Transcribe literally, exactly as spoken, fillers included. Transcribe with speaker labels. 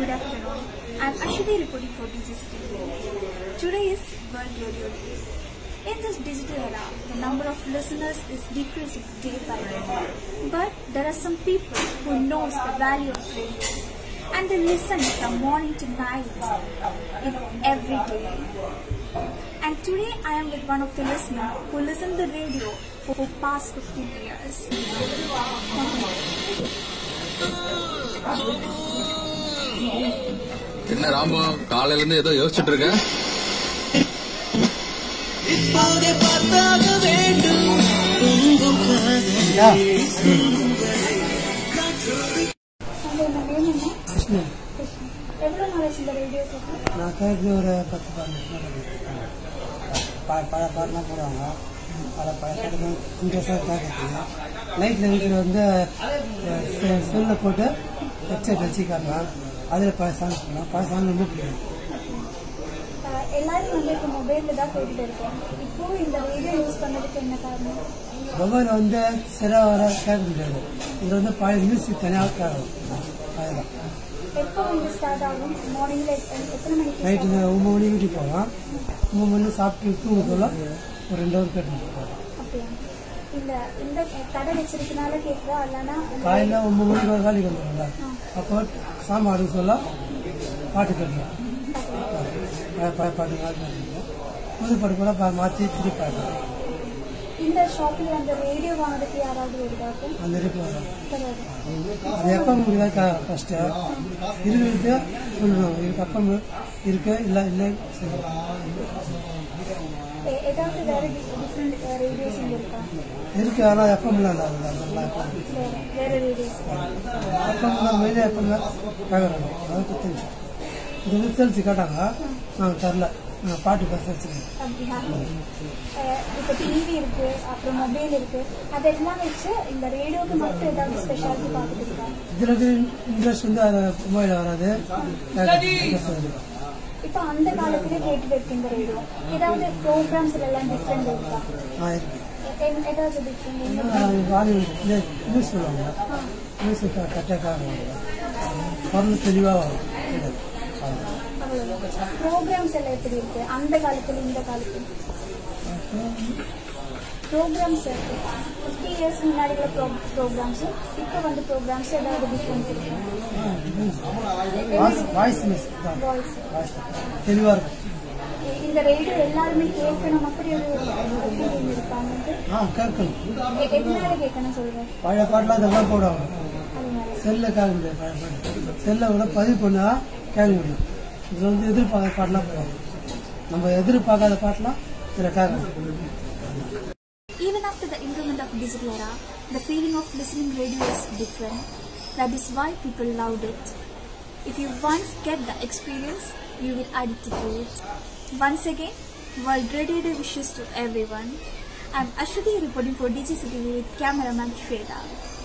Speaker 1: Good afternoon. I am Ashwini reporting for D J C T V. Today is World Radio Day. In this digital era, the number of listeners is decreasing day by day. But there are some people who knows the value of radio, and they listen from morning to night in every day. And today I am with one of the listeners who listened to the radio for the past fifteen years.
Speaker 2: என்ன ராமு காலையில இருந்து ஏதோ யோசிச்சுட்டு இருக்க?
Speaker 3: நான் கேட்க ஒரு பத்து பதினஞ்சு பழைய பாட்டுலாம் போடுவாங்க. பல பழைய பாட்டு இன்ட்ரெஸ்டாக கேட்குறீங்க. நைட்டில் வீட்டில் வந்து செல்லில் போட்டு ஹெட்செட் வச்சு காட்டுவேன். அதில் பழைய சாங்ஸ் போடலாம். பழைய சாங் ரொம்ப பிடிக்கும்.
Speaker 1: எல்லாரும் வந்து இப்போ மொபைலில் தான் போயிட்டு இருக்கோம். இப்போ இந்த ரேடியோ யூஸ் பண்ணதுக்கு என்ன காரணம்?
Speaker 3: மொபைல் வந்து சரியாக வர கேட்க முடியாது. இது வந்து பழைய மியூசிக் தனியாக கேட்கும். அதுதான்
Speaker 1: எப்போ வந்து ஸ்டார்ட் ஆகும்? மார்னிங்கில் எத்தனை மணிக்கு?
Speaker 3: நைட்டு ஒம்பது மணி வீட்டுக்கு போகலாம். ஒம்பது மணி சாப்பிட்டு தூங்கக்குள்ள ஒரு ரெண்டு ஹவர் கேட்டு போகலாம்.
Speaker 1: அப்படியா? இந்த இந்த கடை வச்சிருக்கனால கேட்குறா இல்லைன்னா
Speaker 3: காலையில் ஒம்பது மணிக்கு ஒரு வேலைக்கு வந்துடும்ல, அப்போ சாம்பாடு சொல்ல பாட்டு கேட்கலாம். பழைய பாட்டு கேட்கலாம். புது பாட்டு கூட மாற்றி திருப்பி பாடுறேன்.
Speaker 1: இந்த ஷாப்பில் அந்த ரேடியோ வாங்குறதுக்கு யாராவது வருவாங்க?
Speaker 3: அந்த இருக்கு வரும். அது எப்போ முடியாது ஃபஸ்ட்டு இருக்கிறது சொல்லணும். இதுக்கு அப்போ இருக்கு இல்லை இல்லை
Speaker 1: ஏதாவது வேற டிஃப்ரெண்ட் ரேடியோஸ் இருக்கா?
Speaker 3: இருக்கு. ஆனால் எப்போ இல்லை
Speaker 1: வேற ரேடியோஸ்
Speaker 3: எப்போ மெயினாக எப்போ கேட்குறாங்க. அதுக்கு தெரிஞ்சு இது வந்து தெரிஞ்சு கேட்டாங்க. நாங்கள் தரல. நாங்கள் பாட்டு பேச
Speaker 1: அப்படியா? இப்போ டிவி இருக்கு, அப்புறம் மொபைல் இருக்கு, அதெல்லாம் வச்சு இந்த ரேடியோக்கு மட்டும் ஏதாவது ஸ்பெஷாலிட்டி பார்த்துட்டு இருக்காங்க.
Speaker 3: இதில் இன்ட்ரெஸ்ட் வந்து அது மொபைல் வராது.
Speaker 1: இப்போ அந்த காலத்திலே கேட்டுட்டு இருக்கு இந்த ரேடியோ. ஏதாவது ப்ரோக்ராம்ஸ் எல்லாம் டிஃப்ரெண்ட் இருக்கா? ஏதாவது டிஃப்ரெண்ட்
Speaker 3: நியூஸ் சொல்லுவாங்க. நியூஸ் கரெக்டாக குரல் தெளிவாக வரும்.
Speaker 1: ப்ரோக்ராம்ஸ் எல்லாம் எப்படி இருக்கு அந்த காலத்துல இந்த காலத்துல? ப்ரோக்ராம்ஸ் இருக்கு. ஃபிஃப்டி இயர்ஸ் முன்னாடி உள்ள ப்ரோக்ராம்ஸ் இப்போ வந்து ப்ரோக்ராம்ஸ் ஏதாவது டிஃப்ரென்ஸ் இருக்கு?
Speaker 3: வாய்ஸ் தெளிவாக இருக்கும்.
Speaker 1: இந்த ரேடியோ எல்லாருமே கேட்கணும் அப்படி ஒரு இருக்காங்க.
Speaker 3: ஆ கேட்கணும்.
Speaker 1: எதனால கேட்கணும் சொல்றேன்?
Speaker 3: பழைய பாட்டெலாம் அதெல்லாம் போடுவாங்க. செல்ல கேட்க முடியாது. பழைய பாட்டு செல்லை விட பதிவு பண்ணா கேட்க முடியும். இது வந்து எதிர்பார்க்காத பாட்டெலாம் போடுவாங்க. நம்ம எதிர்பார்க்காத பாட்டெலாம் இதில் கேட்கணும்.
Speaker 1: Even after the improvement of digital era, the feeling of listening radio is different. That is why people loved it. If you once get the experience, you will addict to it. Once again, World Radio Day wishes to everyone. I am Ashwini reporting for D J C T V with cameraman Shweta.